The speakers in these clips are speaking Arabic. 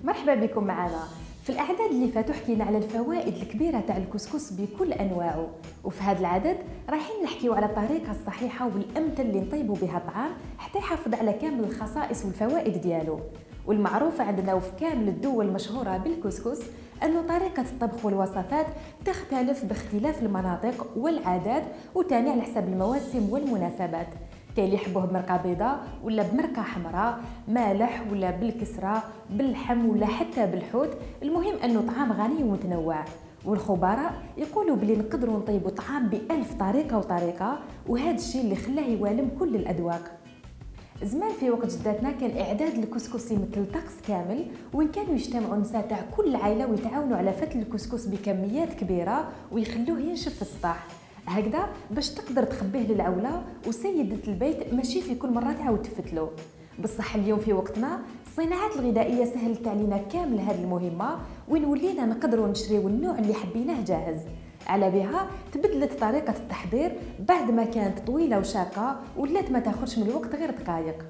مرحبا بكم معنا. في الأعداد اللي فاتوا حكينا على الفوائد الكبيرة تاع الكسكس بكل أنواعه، وفي هذا العدد رايحين نحكيو على الطريقة الصحيحة والأمثل اللي نطيبوا بها الطعام حتى يحافظ على كامل الخصائص والفوائد ديالو. والمعروفة عندنا وفي كامل الدول المشهورة بالكسكس أنه طريقة الطبخ والوصفات تختلف باختلاف المناطق والعادات، وتاني على حسب المواسم والمناسبات. كاين اللي يحبوه بمرقه بيضاء ولا بمرقه حمراء، مالح ولا بالكسره، باللحم ولا حتى بالحوت. المهم انه طعام غني ومتنوع، والخبراء يقولوا بلي نقدروا نطيبوا طعام بألف طريقه وطريقه، وهذا الشيء اللي خلاه يوالم كل الاذواق. زمان في وقت جداتنا كان اعداد الكسكس يمثل طقس كامل، وين كانوا يجتمعوا النساء تاع كل عائله ويتعاونوا على فتل الكسكس بكميات كبيره ويخلوه ينشف في السطح هكذا باش تقدر تخبيه للعوله، وسيدة البيت ماشي في كل مره تعاود تفتلو. بصح اليوم في وقتنا الصناعات الغذائيه سهلت علينا كامل هذه المهمه، وين ولينا نقدروا نشريو النوع اللي حبيناه جاهز. على بها تبدلت طريقه التحضير بعد ما كانت طويله وشاقه، ولات ما تاخذش من الوقت غير دقائق.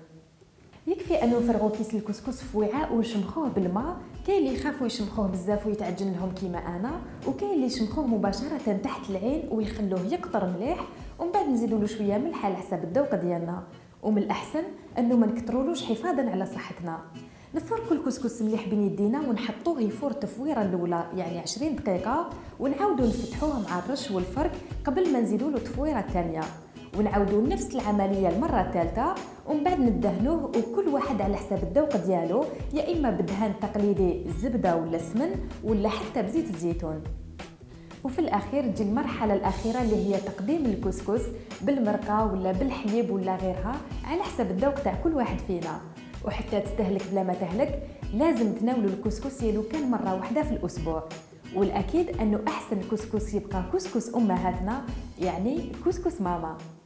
يكفي انه نفرغوا كيس الكسكس في وعاء ونشمخوه بالماء. كاين اللي يخافوا يشمخوه بزاف ويتعجن لهم كيما انا، وكاين اللي يشمخوه مباشره تحت العين ويخلوه يقطر مليح، ومن بعد نزيدوا له شويه ملح على حسب الذوق ديالنا. ومن الاحسن انه ما نكثرولوش حفاظا على صحتنا. نفركوا الكسكس مليح بين يدينا ونحطوه يفور التفويره الاولى يعني 20 دقيقه، ونعاودوا نفتحوه مع الرش والفرك قبل ما نزيدوا له التفويره الثانيه، ونعاودوا نفس العمليه المره الثالثه، ومن بعد ندهنوه وكل واحد على حساب الذوق ديالو، يا اما بدهان تقليدي الزبده ولا السمن ولا حتى بزيت الزيتون. وفي الاخير تجي المرحله الاخيره اللي هي تقديم الكسكس بالمرقه ولا بالحليب ولا غيرها على حسب الذوق تاع كل واحد فينا. وحتى تستهلك بلا ما تهلك لازم تناولوا الكسكس لو كان مره واحده في الاسبوع. والاكيد انه احسن كسكس يبقى كسكس امهاتنا، يعني كسكس ماما.